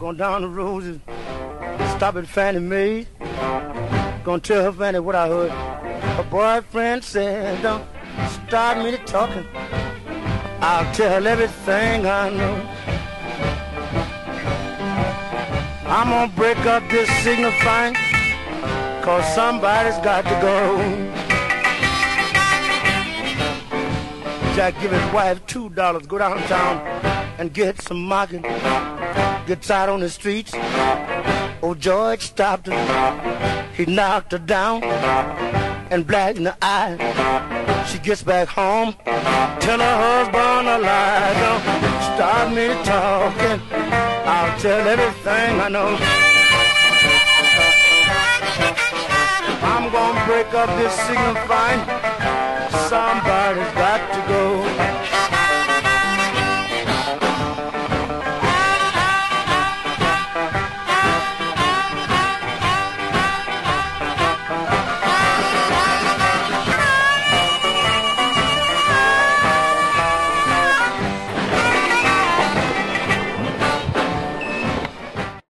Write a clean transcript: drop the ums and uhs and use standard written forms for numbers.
Going down the road, stop at Fannie Mae. Gonna tell her Fannie what I heard. Her boyfriend said, don't start me to talking. I'll tell everything I know. I'm gonna break up this signifying, cause somebody's got to go. Jack give his wife $2, go downtown and get some market. Gets out on the streets. Old George stopped her. He knocked her down and black in the eye. She gets back home, tell her husband a lie. Don't start me talking, I'll tell everything I know. I'm gonna break up this signifying, somebody's got